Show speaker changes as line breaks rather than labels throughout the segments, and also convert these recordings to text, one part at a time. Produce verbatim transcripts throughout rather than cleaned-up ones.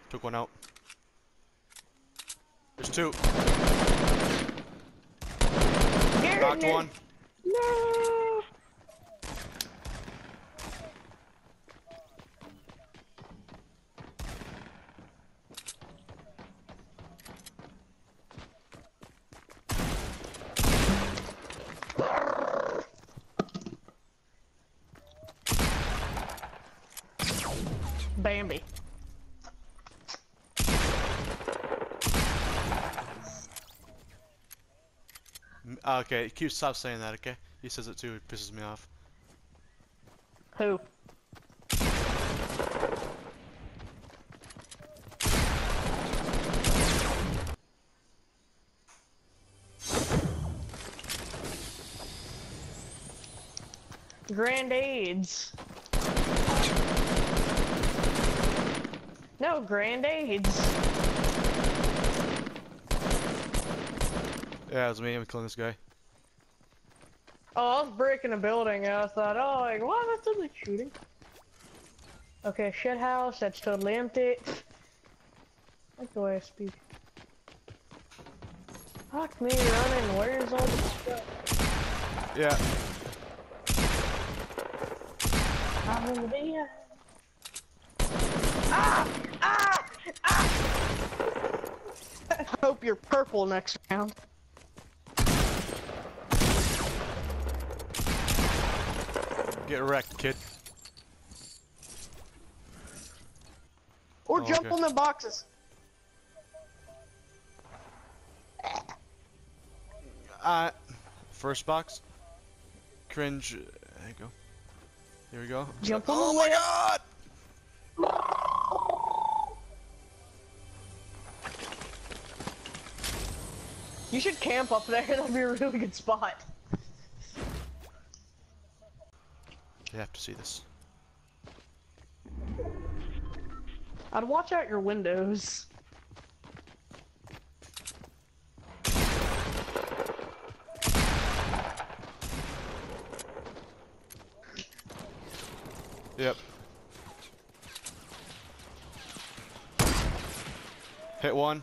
Took one out. There's two. Knocked one.
No. Bambi.
Okay, Q, stop saying that, okay? He says it too, it pisses me off.
Who? Grandades. No, Grandades.
Yeah, it was me, I'm killing this guy.
Oh, I was breaking a building and I thought, oh, like, wow, that's totally shooting. Okay, shit house, that's totally empty. That's the way I speak. Fuck me running, where's all the stuff?
Yeah.
I'm in the video. Ah! Ah! Ah! I hope you're purple next round.
Get wrecked, kid.
Or
Oh,
jump
okay.
on the boxes.
Uh, first box. Cringe. There you go. Here we go.
Jump on
oh
the
my
lip.
god!
You should camp up there, that'd be a really good spot.
You have to see this.
I'd watch out your windows.
Yep. Hit one.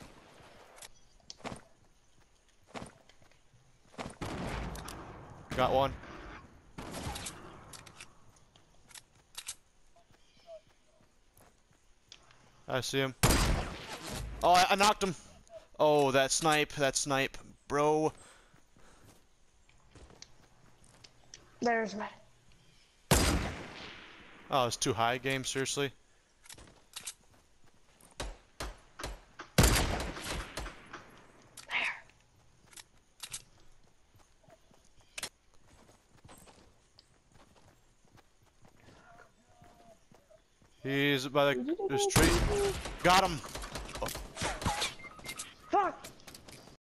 Got one. I see him. Oh, I, I knocked him. Oh, that snipe, that snipe, bro.
There's my...
Oh, it's too high game, seriously.
There.
He's by the this tree. Got him.